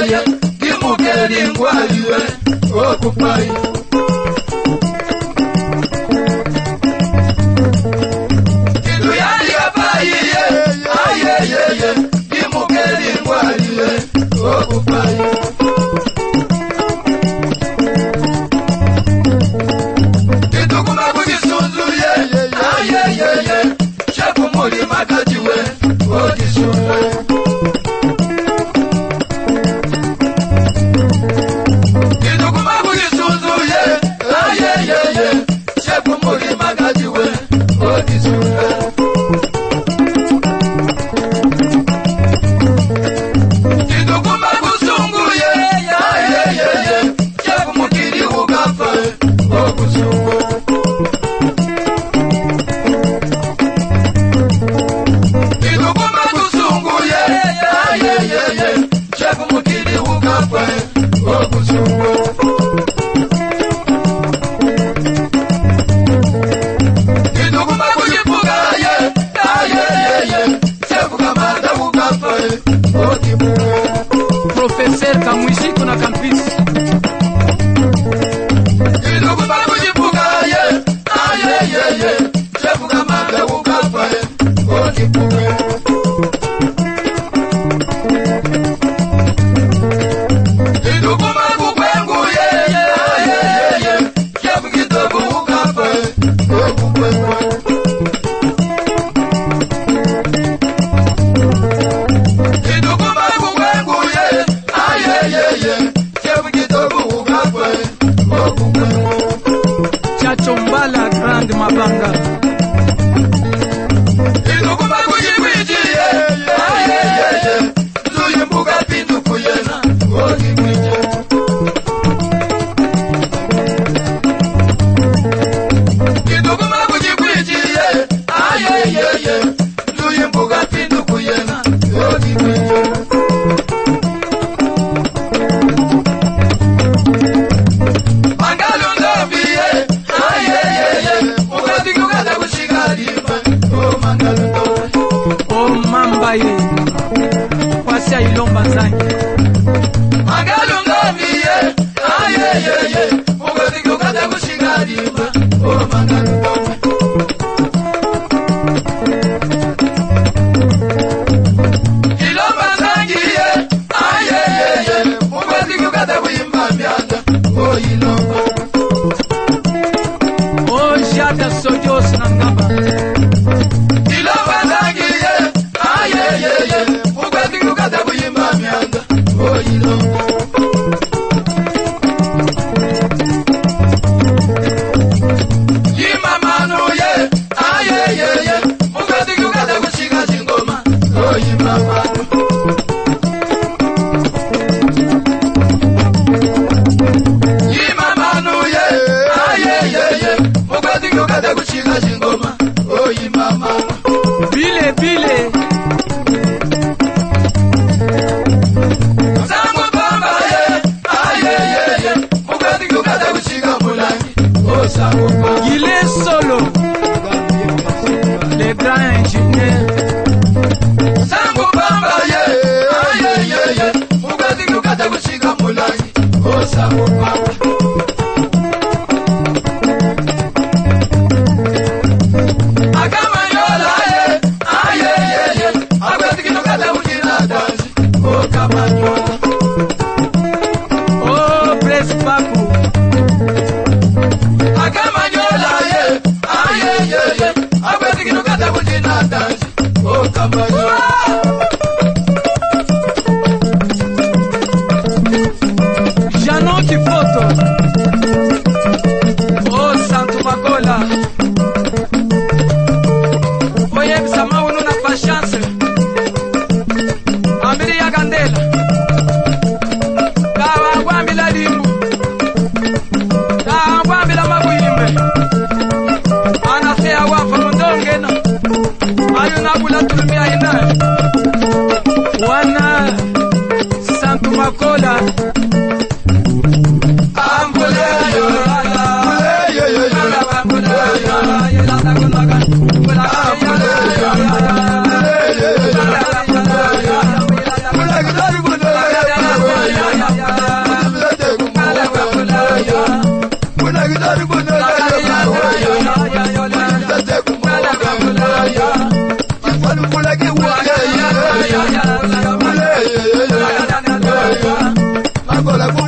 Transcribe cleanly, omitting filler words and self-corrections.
ye kimukeli ngwaliwe okupai kitu yali apai ye ayeye kimukeli ngwaliwe okupai kitu kuma kujisunzu ye ayeye shepu muli makajiwe ojisunzu Professor Kamwishiko na Kampisi kitu kuma kujipuka ye ayeye shefu kama ukapa ojipuke kitu kuma kukwengu ye ayeye shefu kitobu ukapa okukwengu Chachombala Grand Mabanga Inukuma kujikwiji ayeye Zuyimbuka pindu kuyena Ojikwiji Inukuma kujikwiji ayeye Zuyimbuka pindu kuyena Ojikwiji Wasia ilomba zangi Mangalunga miye ayeye Mugati kukata kushigarima O mangalunga Ilomba zangi ye ayeye Mugati kukata kuimba mianda O ilomba O jata sojos na ngaba Ilomba zangi ye ayeye Mugati kukata kuimba mianda O ilomba Bile bile Zangu pamba ye ayeye Mugati kukata kushika mulangi O zangu pamba il est solo le grand ingénieur Zangu pamba ye ayeye Mugati kukata kushika mulangi O zangu pamba Oh Blaise Papu Akamanyola ye ayeye Akwezi kinukata kujina dansi O kamanyola Janon Kifoto Oh Santo Makola Oye Bisama unu na pa chance Ambiri ya Gandela Kawa Wambila Limbu Kawa Wambila Mabuimbe Anafea wafa mundongena Ayuna kula tulumia ina Wana Santo Makola kola